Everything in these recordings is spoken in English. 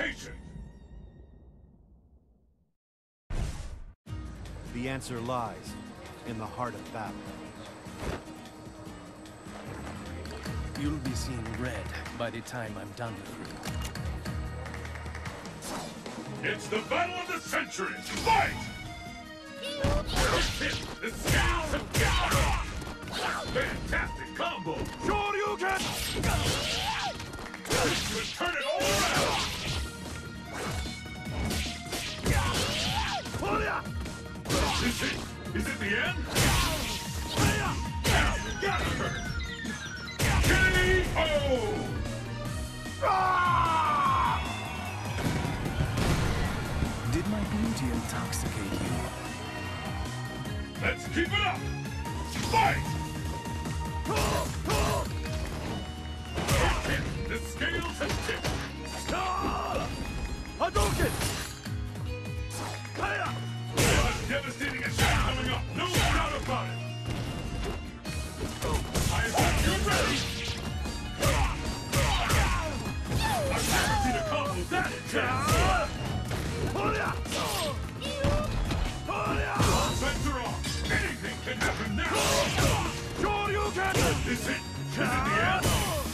location. The answer lies in the heart of battle. You'll be seeing red by the time I'm done with you. It's the battle of the century. Fight! The scales have gathered! Fantastic combo! Sure you can! You would turn it all around! Is it the end? Got her! K.O. Did my beauty intoxicate you? Let's keep it up! Fight! The scales have tipped! Hadouken! Devastating attack coming up, no doubt about it! I hope you're ready! I've never seen a combo that intense! All bets are off! Anything can happen now! Sure you can! Is it the end?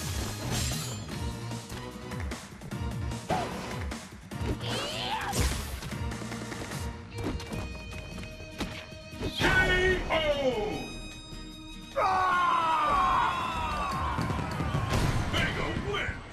K.O. Vega wins!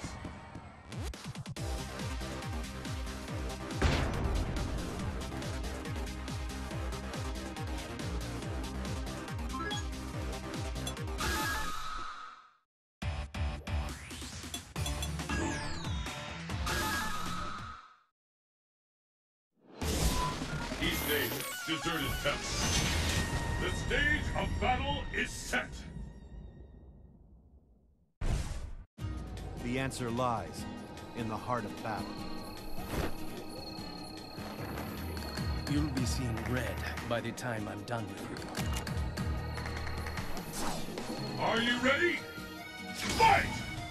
East Asia, deserted temple. The stage of battle is set! The answer lies in the heart of battle. You'll be seeing red by the time I'm done with you. Are you ready? Fight!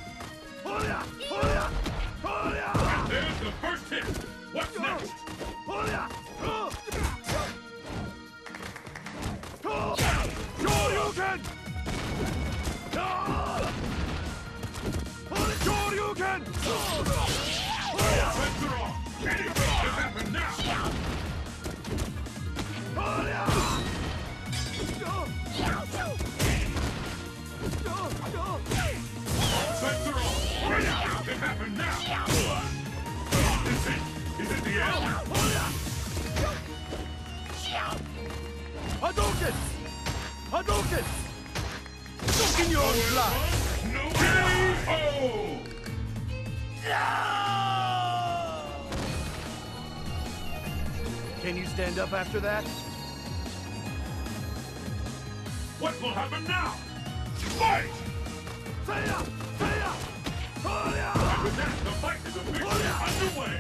And there's the first hit! What's next? Sure you can! Sure you can! Bets are off! Anything can happen now! Bets are off! Anything can happen now! Is it the end? Hadouken! Hadouken! Look in your own blood! No K.O. Can you stand up after that? What will happen now? Fight! And with that, the fight is officially underway!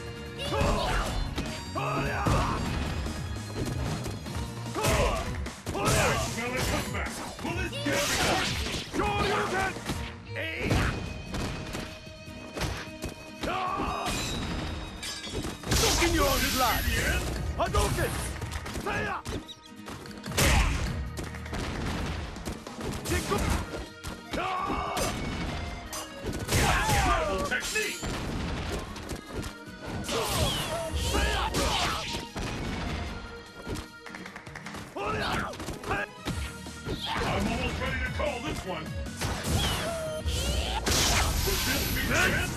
I smell a comeback! Will this get hurt? Sure you can! Look in your own blood! The end? Hadouken! Incredible technique! I'm almost ready to call this one! Would this be the end?